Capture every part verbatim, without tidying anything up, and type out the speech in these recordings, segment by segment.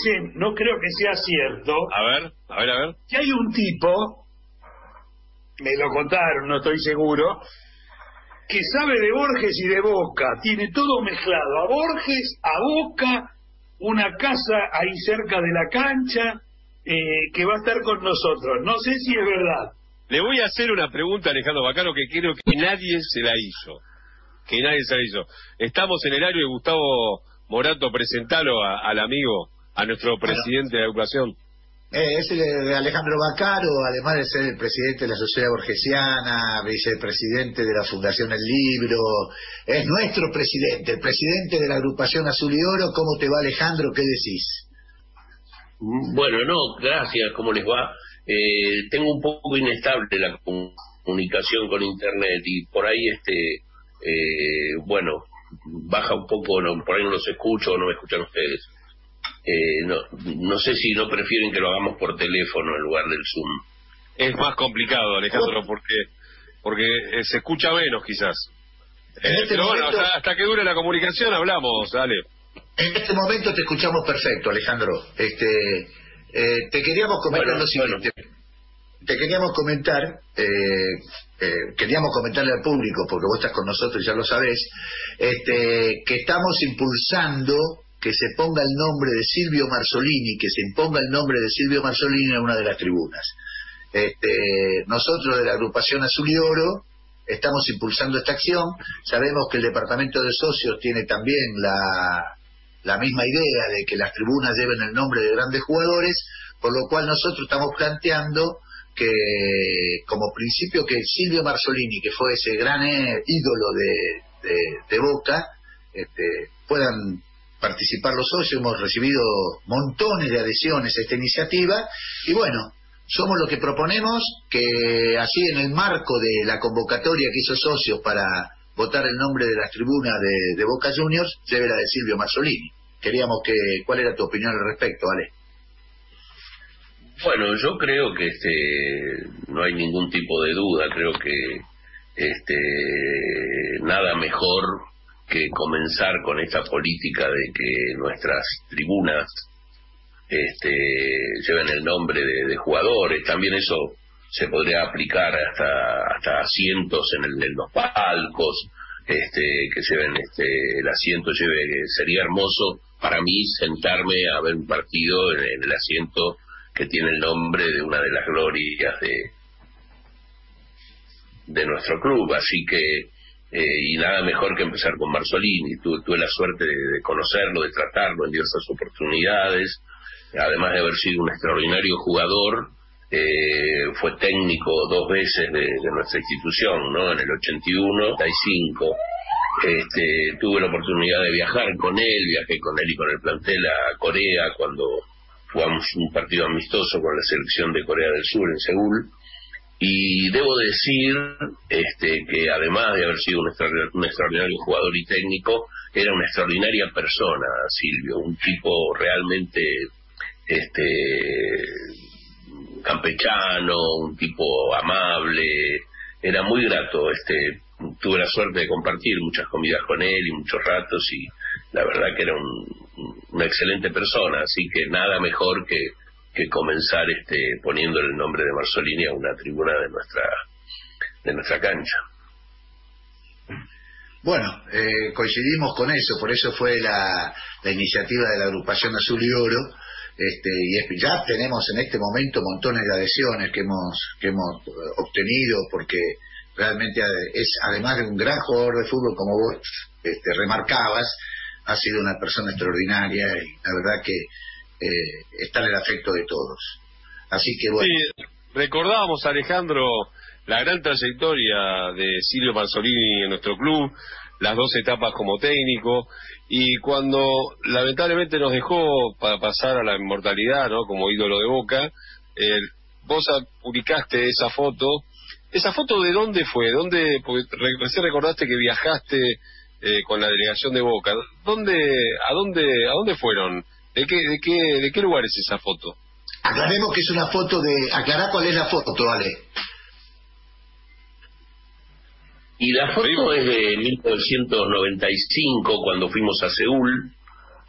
dicen, no creo que sea cierto. A ver, a ver, a ver. Que hay un tipo, me lo contaron, no estoy seguro, que sabe de Borges y de Boca, tiene todo mezclado, a Borges, a Boca, una casa ahí cerca de la cancha, eh, que va a estar con nosotros. No sé si es verdad. Le voy a hacer una pregunta a Alejandro Bacano que creo que nadie se la hizo. Que nadie se la hizo. Estamos en el área de Gustavo Morato, presentalo a, al amigo, a nuestro presidente bueno, de la agrupación. Eh, es el de Alejandro Bacaro, además de ser el presidente de la Sociedad Borgesiana, vicepresidente de la Fundación El Libro, es nuestro presidente, el presidente de la agrupación Azul y Oro. ¿Cómo te va, Alejandro? ¿Qué decís? Bueno, no, gracias, ¿cómo les va? Eh, tengo un poco inestable la comunicación con internet y por ahí, este, eh, bueno, baja un poco, no, por ahí no los escucho o no me escuchan ustedes. Eh, no, no sé si no prefieren que lo hagamos por teléfono en lugar del Zoom. Es más complicado, Alejandro, porque porque eh, se escucha menos quizás. Eh, este pero momento, bueno, hasta, hasta que dure la comunicación hablamos, dale. En este momento te escuchamos perfecto, Alejandro. Este, eh, te queríamos comentar bueno, lo siguiente. Bueno. Te queríamos comentar, eh, eh, queríamos comentarle al público, porque vos estás con nosotros y ya lo sabés, este, que estamos impulsando que se ponga el nombre de Silvio Marzolini, que se imponga el nombre de Silvio Marzolini en una de las tribunas. Este, nosotros de la agrupación Azul y Oro estamos impulsando esta acción. Sabemos que el departamento de socios tiene también la, la misma idea de que las tribunas lleven el nombre de grandes jugadores, por lo cual nosotros estamos planteando que como principio que Silvio Marzolini, que fue ese gran eh, ídolo de, de, de Boca, este, puedan participar los socios. Hemos recibido montones de adhesiones a esta iniciativa y bueno, somos lo que proponemos, que así en el marco de la convocatoria que hizo socios para votar el nombre de las tribunas de, de Boca Juniors, lleve la de Silvio Marzolini. Queríamos que, ¿cuál era tu opinión al respecto, Ale? Bueno, yo creo que este no hay ningún tipo de duda, creo que este nada mejor que comenzar con esta política de que nuestras tribunas este lleven el nombre de, de jugadores. También eso se podría aplicar hasta hasta asientos en, el, en los palcos, este que lleven este el asiento lleve. Sería hermoso para mí sentarme a ver un partido en, en el asiento que tiene el nombre de una de las glorias de de nuestro club, así que eh, y nada mejor que empezar con Marzolini. Tu, tuve la suerte de, de conocerlo, de tratarlo en diversas oportunidades, además de haber sido un extraordinario jugador. Eh, fue técnico dos veces de, de nuestra institución, ¿no? En el ochenta y uno, ochenta y cinco, este, tuve la oportunidad de viajar con él, viajé con él y con el plantel a Corea cuando jugamos un partido amistoso con la selección de Corea del Sur en Seúl, y debo decir este, que además de haber sido un extraordinario, un extraordinario jugador y técnico, era una extraordinaria persona, Silvio, un tipo realmente este campechano, un tipo amable, era muy grato. Este, tuve la suerte de compartir muchas comidas con él y muchos ratos, y la verdad que era un, una excelente persona, así que nada mejor que, que comenzar este poniéndole el nombre de Marzolini a una tribuna de nuestra de nuestra cancha. Bueno, eh, coincidimos con eso, por eso fue la, la iniciativa de la agrupación Azul y Oro. Este, y es, ya tenemos en este momento montones de adhesiones que hemos que hemos obtenido, porque realmente es, además de un gran jugador de fútbol, como vos este, remarcabas, ha sido una persona extraordinaria y la verdad que eh, está en el afecto de todos. Así que bueno. Sí, recordábamos, Alejandro, la gran trayectoria de Silvio Marzolini en nuestro club, las dos etapas como técnico, y cuando lamentablemente nos dejó para pasar a la inmortalidad, ¿no?, como ídolo de Boca, eh, vos publicaste esa foto. ¿Esa foto de dónde fue? ¿Dónde? Porque recién recordaste que viajaste eh, con la delegación de Boca. ¿Dónde, a dónde, a dónde fueron? ¿De qué, de qué, de qué lugar es esa foto? Aclaremos que es una foto de... Aclará cuál es la foto, vale. Y la foto es de mil novecientos noventa y cinco, cuando fuimos a Seúl.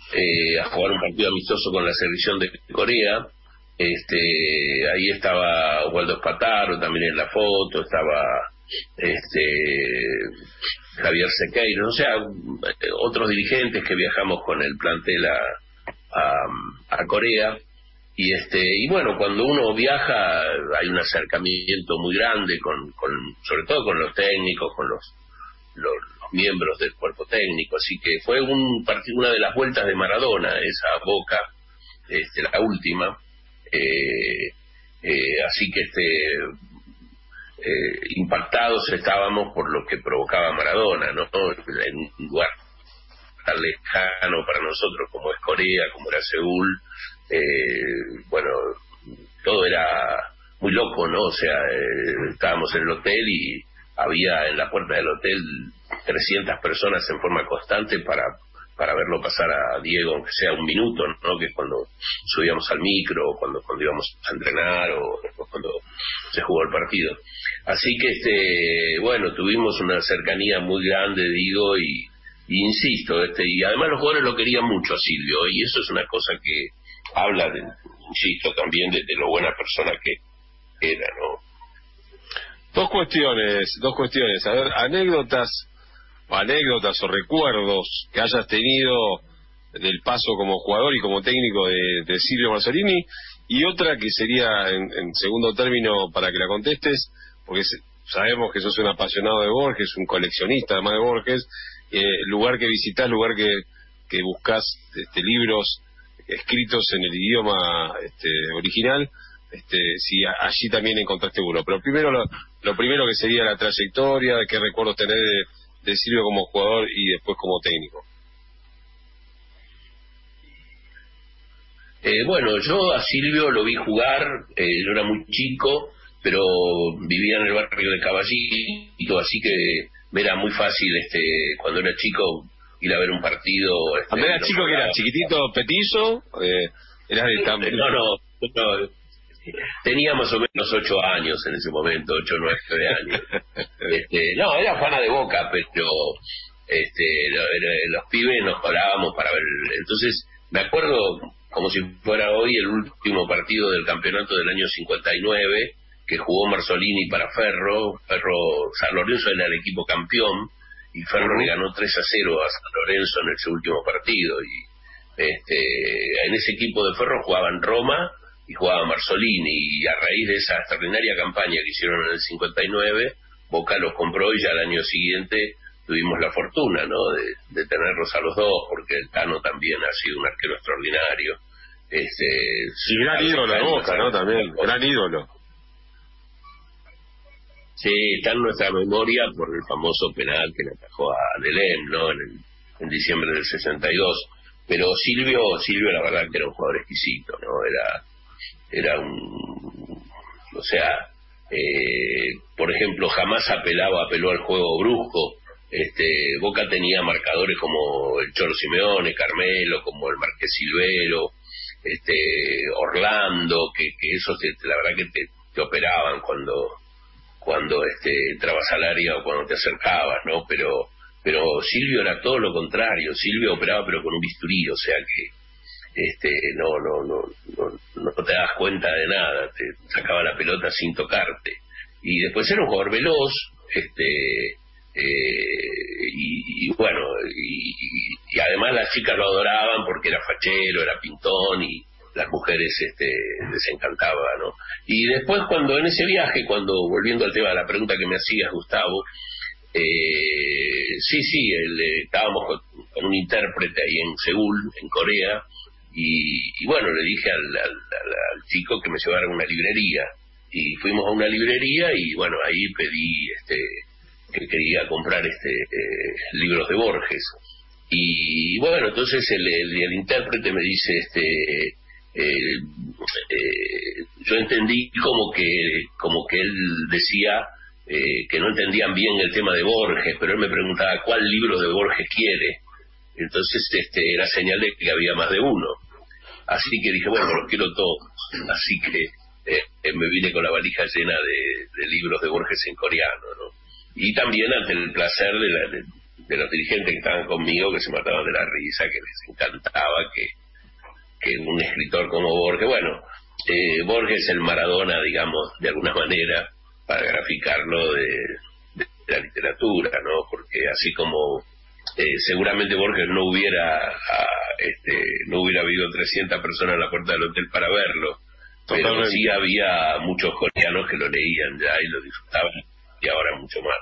eh, a jugar un partido amistoso con la selección de Corea. Este, ahí estaba Waldo Espataro también en la foto, estaba este Javier Sequeiro, o sea, otros dirigentes que viajamos con el plantel a, a, a Corea. Y este y bueno, cuando uno viaja hay un acercamiento muy grande con, con sobre todo con los técnicos, con los, los, los miembros del cuerpo técnico, así que fue un partido, una de las vueltas de Maradona, esa Boca, este la última, eh, eh, así que este eh, impactados estábamos por lo que provocaba Maradona, ¿no? En un lugar tan lejano para nosotros como es Corea, como era Seúl. Eh, bueno, todo era muy loco, ¿no? O sea, eh, estábamos en el hotel y había en la puerta del hotel trescientas personas en forma constante para para verlo pasar a Diego, aunque sea un minuto, ¿no? Que es cuando subíamos al micro, o cuando, cuando íbamos a entrenar, o después cuando se jugó el partido. Así que, este bueno, tuvimos una cercanía muy grande, digo, y, y insisto, este y además los jugadores lo querían mucho a Silvio, y eso es una cosa que habla, de, insisto, también de, de lo buena persona que era, ¿no? Dos cuestiones, dos cuestiones. A ver, anécdotas, o anécdotas o recuerdos que hayas tenido del paso como jugador y como técnico de, de Silvio Marzolini, y otra que sería, en, en segundo término, para que la contestes, porque se, sabemos que sos un apasionado de Borges, un coleccionista además de Borges, eh, lugar que visitás, lugar que, que buscás este, libros escritos en el idioma este, original, este, si a, allí también encontraste uno. Pero primero lo, lo primero que sería la trayectoria, qué recuerdos tenés de, de Silvio como jugador y después como técnico. Eh, bueno, yo a Silvio lo vi jugar, eh, yo era muy chico, pero vivía en el barrio de Caballito, así que me era muy fácil, este cuando era chico, ir a ver un partido. Este, Cuando era chico, que era chiquitito, petizo, eh, eras de tan... No, no, no, tenía más o menos ocho años en ese momento, ocho, nueve años. este, no, era fana de Boca, pero este los pibes nos colábamos para ver. Entonces, me acuerdo como si fuera hoy el último partido del campeonato del año cincuenta y nueve, que jugó Marzolini para Ferro. Ferro, San Lorenzo era el equipo campeón, y Ferro le ganó tres a cero a San Lorenzo en ese último partido. Y este en ese equipo de Ferro jugaban Roma y jugaba Marzolini, y a raíz de esa extraordinaria campaña que hicieron en el cincuenta y nueve, Boca los compró, y ya al año siguiente tuvimos la fortuna, ¿no?, de, de tenerlos a los dos, porque el Tano también ha sido un arquero extraordinario. Este, y gran ídolo de Boca, ¿no?, también, gran ídolo. Sí, está en nuestra memoria por el famoso penal que le atajó a Delem, ¿no?, en, el, en diciembre del sesenta y dos. Pero Silvio, Silvio la verdad que era un jugador exquisito, ¿no? Era, era un, o sea, eh, por ejemplo, jamás apelaba, apeló al juego brusco. Este, Boca tenía marcadores como el Cholo Simeone, Carmelo, como el Marqués Silvero, este, Orlando, que, que esos te, la verdad que te, te operaban cuando cuando este entrabas al área o cuando te acercabas, ¿no? Pero pero Silvio era todo lo contrario. Silvio operaba pero con un bisturí, o sea que este no no no no, no te das cuenta de nada, te sacaba la pelota sin tocarte. Y después era un jugador veloz, este eh, y, y bueno, y, y además las chicas lo adoraban porque era fachero, era pintón, y las mujeres este les encantaba, ¿no? Y después, cuando en ese viaje, cuando volviendo al tema de la pregunta que me hacías, Gustavo, eh, sí, sí, el, eh, estábamos con, con un intérprete ahí en Seúl, en Corea, y, y bueno, le dije al, al, al, al chico que me llevara a una librería, y fuimos a una librería, y bueno, ahí pedí este que quería comprar este eh, libros de Borges, y bueno, entonces el, el, el intérprete me dice, este Eh, eh, yo entendí como que como que él decía eh, que no entendían bien el tema de Borges, pero él me preguntaba cuál libro de Borges quiere. Entonces este era señal de que había más de uno, así que dije, bueno, los quiero todos, así que eh, me vine con la valija llena de, de libros de Borges en coreano, ¿no? Y también ante el placer de, la, de, de los dirigentes que estaban conmigo, que se mataban de la risa, que les encantaba que, que un escritor como Borges, bueno, eh, Borges es el Maradona, digamos, de alguna manera, para graficarlo de, de la literatura, ¿no? Porque así como eh, seguramente Borges no hubiera a, este, no hubiera habido trescientas personas en la puerta del hotel para verlo, pero Totalmente. Sí había muchos coreanos que lo leían ya y lo disfrutaban, y ahora mucho más.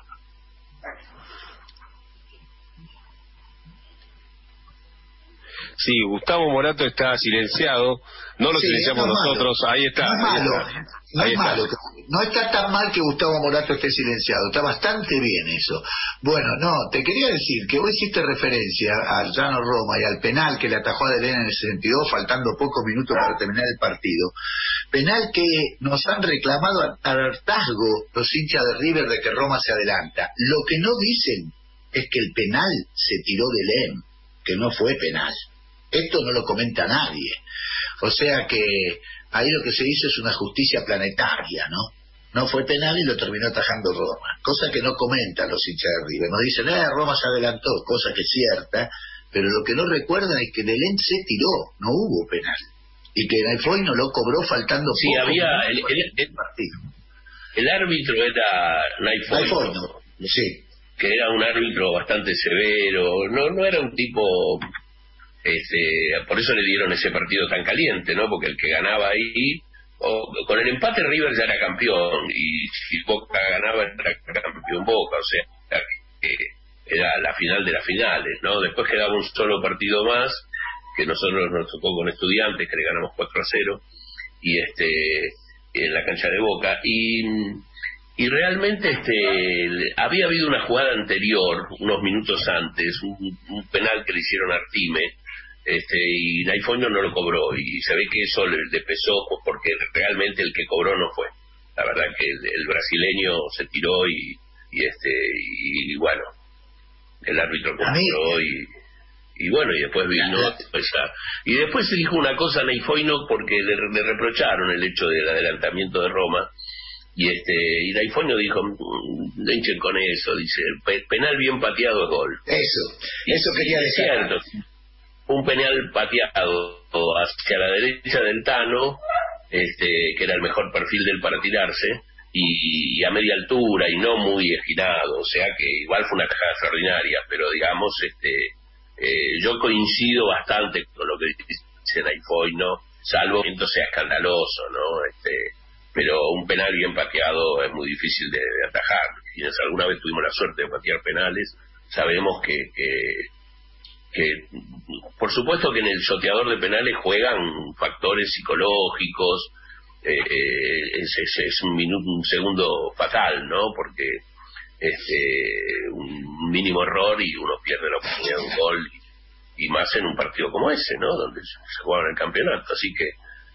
Sí, Gustavo Morato está silenciado, no lo sí, silenciamos no nosotros, malo. Ahí está. No es ahí malo, está. no ahí es está. malo, no está tan mal que Gustavo Morato esté silenciado, está bastante bien eso. Bueno, no, te quería decir que vos hiciste referencia al Llano Roma y al penal que le atajó a Delena en el sesenta y dos, faltando pocos minutos para terminar el partido. Penal que nos han reclamado a hartazgo los hinchas de River de que Roma se adelanta. Lo que no dicen es que el penal se tiró de Lem, que no fue penal. Esto no lo comenta nadie. O sea que ahí lo que se hizo es una justicia planetaria, ¿no? No fue penal y lo terminó atajando Roma. Cosa que no comentan los hinchas de River. Nos dicen, eh, Roma se adelantó, cosa que es cierta, pero lo que no recuerdan es que Delén se tiró, no hubo penal. Y que Naifoy no lo cobró faltando sí, poco. Sí, había... El, el, el, el árbitro era Naifoy. Naifoy, no. Sí. Que era un árbitro bastante severo, no, no era un tipo... Este, por eso le dieron ese partido tan caliente, ¿no? Porque el que ganaba ahí, o, con el empate River ya era campeón, y si Boca ganaba era campeón Boca, o sea, era, era la final de las finales, ¿no? Después quedaba un solo partido más, que nosotros nos tocó con Estudiantes, que le ganamos cuatro a cero, y este, en la cancha de Boca, y, y realmente este, había habido una jugada anterior, unos minutos antes, un, un penal que le hicieron a Artime, este y Naifoño no lo cobró, y se ve que eso le, le pesó, pues, porque realmente el que cobró no fue, la verdad que el, el brasileño se tiró y, y este y, y bueno, el árbitro cobró y, y bueno, y después vino pues, a, y después se dijo una cosa a Naifoño porque le, le reprocharon el hecho del adelantamiento de Roma, y este y Naifoño dijo, no hinchen con eso, dice, pe, penal bien pateado es gol. Eso, eso quería decir. Cierto, un penal pateado hacia la derecha del Tano, este, que era el mejor perfil del para tirarse, y, y a media altura y no muy esquinado, o sea que igual fue una tajada extraordinaria, pero digamos, este, eh, yo coincido bastante con lo que dice Naifoy, ¿no? Salvo que esto sea escandaloso, ¿no? Este, pero un penal bien pateado es muy difícil de, de atajar. Quienes alguna vez tuvimos la suerte de patear penales, sabemos que, que que por supuesto que en el sorteador de penales juegan factores psicológicos, eh, es, es, es un minuto, un segundo fatal, ¿no? Porque este un mínimo error y uno pierde la oportunidad de un gol, y, y más en un partido como ese, ¿no? Donde se juega en el campeonato, así que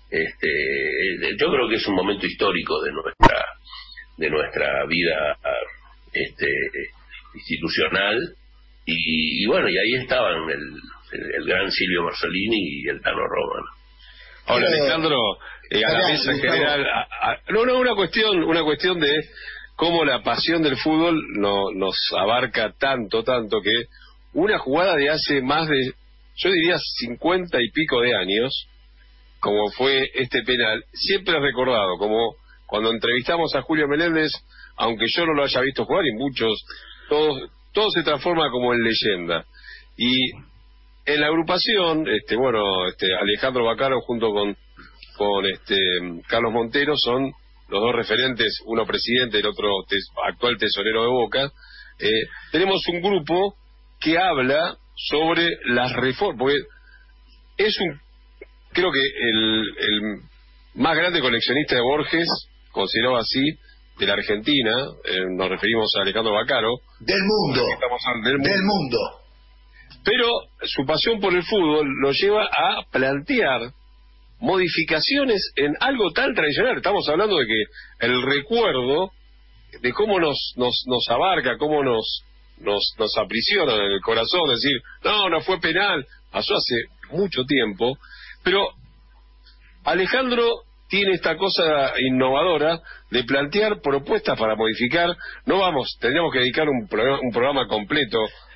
este yo creo que es un momento histórico de nuestra de nuestra vida este institucional. Y, y bueno, y ahí estaban el, el, el gran Silvio Marzolini y el Tano Roma. Ahora, Pero, Alejandro, eh, a la mesa general, a, a, no, no, una cuestión, una cuestión de cómo la pasión del fútbol no, nos abarca tanto, tanto que una jugada de hace más de, yo diría cincuenta y pico de años, como fue este penal, siempre recordado, como cuando entrevistamos a Julio Meléndez, aunque yo no lo haya visto jugar, y muchos, todos, todo se transforma como en leyenda. Y en la agrupación, este bueno, este Alejandro Bacaro junto con con este Carlos Montero son los dos referentes, uno presidente, el otro tes, actual tesorero de Boca. Eh, tenemos un grupo que habla sobre las reformas, porque es un, creo que el, el más grande coleccionista de Borges, considerado así, de la Argentina, eh, nos referimos a Alejandro Bacaro. Del mundo. Estamos del mundo. Del mundo. Pero su pasión por el fútbol lo lleva a plantear modificaciones en algo tan tradicional. Estamos hablando de que el recuerdo de cómo nos nos nos abarca, cómo nos nos nos aprisiona en el corazón, decir, no, no fue penal, pasó hace mucho tiempo, pero Alejandro tiene esta cosa innovadora de plantear propuestas para modificar. No vamos, tendríamos que dedicar un programa, un programa completo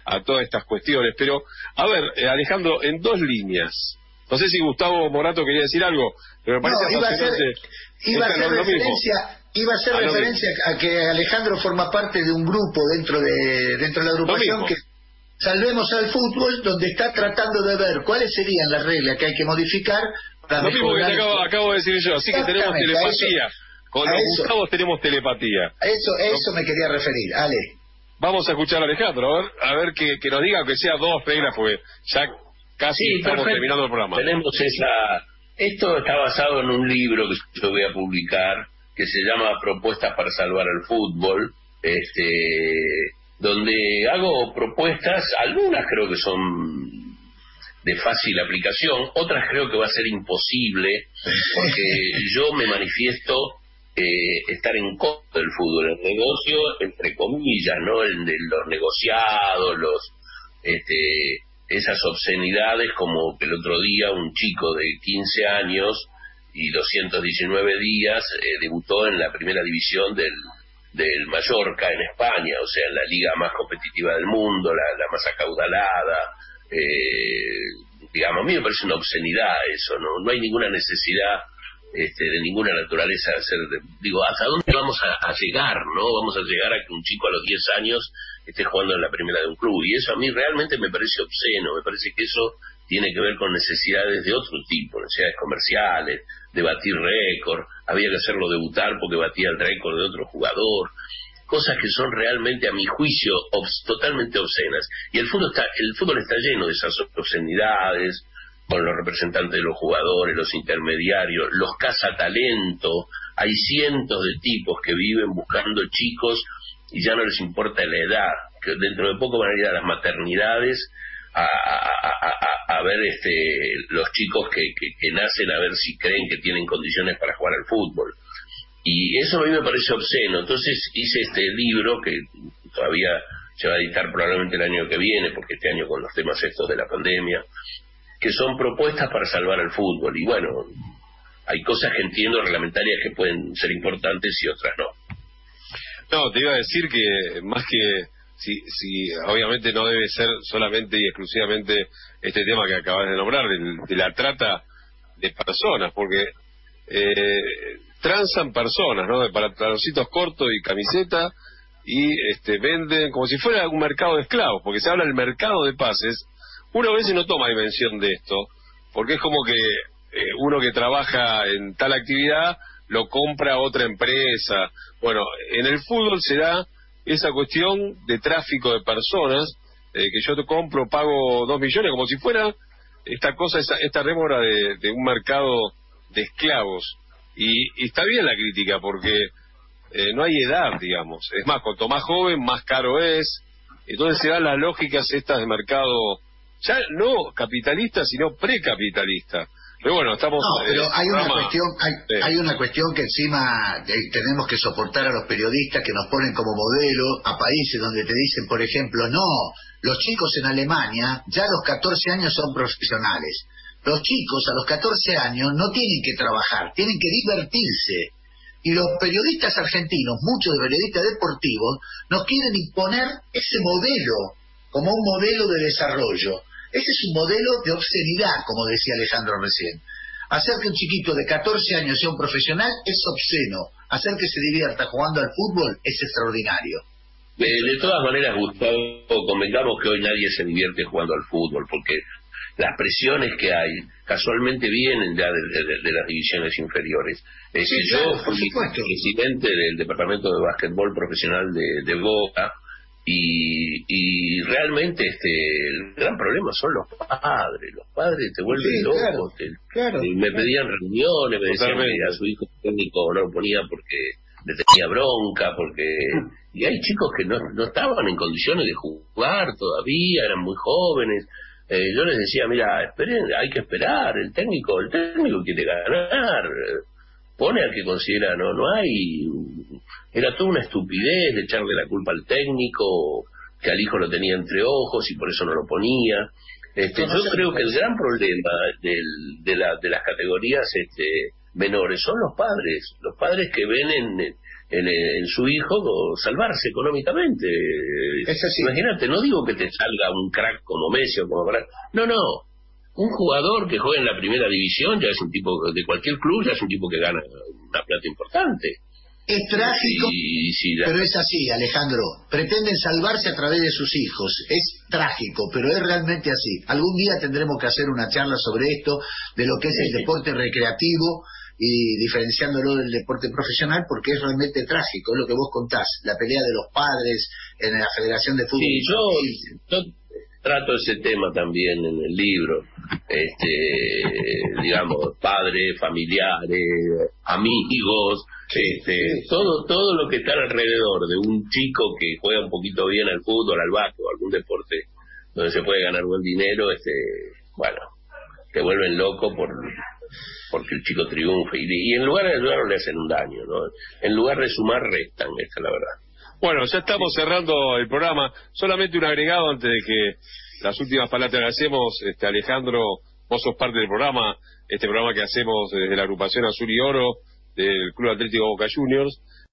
a todas estas cuestiones. Pero, a ver, eh, Alejandro, en dos líneas. No sé si Gustavo Morato quería decir algo, pero me parece no, iba a ser, iba a ser referencia, iba a hacer a referencia a que Alejandro forma parte de un grupo dentro de dentro de la agrupación que Salvemos al Fútbol, donde está tratando de ver cuáles serían las reglas que hay que modificar para lo mismo que te acabo, acabo de decir yo, así que tenemos telepatía. Eso, con los eso, Gustavos tenemos telepatía. A eso, a eso ¿no? me quería referir, Ale. Vamos a escuchar a Alejandro, a ver, a ver que, que nos diga, aunque sea dos reglas, porque ya casi sí, estamos perfecto. terminando el programa. Tenemos esa... Esto está basado en un libro que yo voy a publicar, que se llama Propuestas para salvar el fútbol, este, donde hago propuestas, algunas creo que son de fácil aplicación, otras creo que va a ser imposible, porque yo me manifiesto eh, estar en contra del fútbol, el negocio, entre comillas, ¿no? El de los negociados, los este esas obscenidades, como que el otro día un chico de quince años y doscientos diecinueve días eh, debutó en la primera división del del Mallorca en España, o sea, en la liga más competitiva del mundo, la, la más acaudalada, eh, digamos, a mí me parece una obscenidad eso, no no hay ninguna necesidad este, de ninguna naturaleza de hacer, de, digo, ¿hasta dónde vamos a, a llegar, no? Vamos a llegar a que un chico a los diez años esté jugando en la primera de un club, y eso a mí realmente me parece obsceno, me parece que eso tiene que ver con necesidades de otro tipo, necesidades comerciales, de batir récord, había que hacerlo debutar porque batía el récord de otro jugador, cosas que son realmente, a mi juicio, obs, totalmente obscenas. Y el fútbol está el fútbol está lleno de esas obscenidades, con los representantes de los jugadores, los intermediarios, los cazatalentos, hay cientos de tipos que viven buscando chicos y ya no les importa la edad, que dentro de poco van a ir a las maternidades a, a, a, a ver este los chicos que, que, que nacen, a ver si creen que tienen condiciones para jugar al fútbol, y eso a mí me parece obsceno. Entonces hice este libro que todavía se va a editar probablemente el año que viene, porque este año con los temas estos de la pandemia, que son propuestas para salvar el fútbol, y bueno, hay cosas que entiendo reglamentarias que pueden ser importantes y otras no. No, te iba a decir que más que si, si obviamente no debe ser solamente y exclusivamente este tema que acabas de nombrar, de, de la trata de personas, porque eh, transan personas, ¿no? De pantaloncitos cortos y camiseta, y este venden como si fuera un mercado de esclavos, porque se habla del mercado de pases. Uno a veces no toma dimensión de esto, porque es como que eh, uno que trabaja en tal actividad lo compra otra empresa. Bueno, en el fútbol se da esa cuestión de tráfico de personas, eh, que yo te compro, pago dos millones, como si fuera esta cosa, esa, esta rémora de, de un mercado de esclavos. Y, y está bien la crítica, porque eh, no hay edad, digamos. Es más, cuanto más joven, más caro es. Entonces se dan las lógicas estas de mercado, ya no capitalista, sino precapitalista. Pero bueno, estamos... No, pero hay una programa. cuestión hay, sí. hay una cuestión que encima eh, tenemos que soportar a los periodistas que nos ponen como modelo a países donde te dicen, por ejemplo, no, los chicos en Alemania ya a los catorce años son profesionales. Los chicos a los catorce años no tienen que trabajar, tienen que divertirse. Y los periodistas argentinos, muchos de periodistas deportivos, nos quieren imponer ese modelo como un modelo de desarrollo. Ese es un modelo de obscenidad, como decía Alejandro recién. Hacer que un chiquito de catorce años sea un profesional es obsceno. Hacer que se divierta jugando al fútbol es extraordinario. De, de todas maneras, Gustavo, convengamos que hoy nadie se divierte jugando al fútbol, porque las presiones que hay casualmente vienen ya de, de, de las divisiones inferiores. Es sí, que claro, yo fui presidente del departamento de básquetbol profesional de, de Boca, y, y realmente este el gran problema son los padres. Los padres te vuelven sí, locos. Claro, te, claro, y me claro. pedían reuniones, me decían que a su hijo técnico no lo ponía porque le tenía bronca, porque y hay chicos que no, no estaban en condiciones de jugar todavía, eran muy jóvenes. Eh, yo les decía, mira, esperen, hay que esperar, el técnico, el técnico quiere ganar, pone al que considera, no, no hay, era toda una estupidez de echarle la culpa al técnico, que al hijo lo tenía entre ojos y por eso no lo ponía. Este, yo creo que el gran problema del, de, la, de las categorías este, menores son los padres, los padres que ven en, en, en su hijo salvarse económicamente. Es así. Imagínate, no digo que te salga un crack como Messi o como Bra- no, no, un jugador que juega en la primera división ya es un tipo de cualquier club, ya es un tipo que gana una plata importante. Es trágico, y, si la... pero es así, Alejandro. Pretenden salvarse a través de sus hijos. Es trágico, pero es realmente así. Algún día tendremos que hacer una charla sobre esto, de lo que es el deporte recreativo y diferenciándolo del deporte profesional, porque es realmente trágico, es lo que vos contás, la pelea de los padres en la Federación de Fútbol. Sí, yo, yo trato ese tema también en el libro, este, digamos, padres, familiares, amigos, este, todo, todo lo que está alrededor de un chico que juega un poquito bien al fútbol, al básquet o algún deporte donde se puede ganar buen dinero, este, bueno, te vuelven loco por porque el chico triunfe, y, y en lugar de ayudarlo le hacen un daño, ¿no? En lugar de sumar, restan, esta es la verdad. Bueno, ya estamos Sí. cerrando el programa. Solamente un agregado antes de que las últimas palabras que hacemos. Este, Alejandro, vos sos parte del programa, este programa que hacemos desde la agrupación Azul y Oro del Club Atlético Boca Juniors.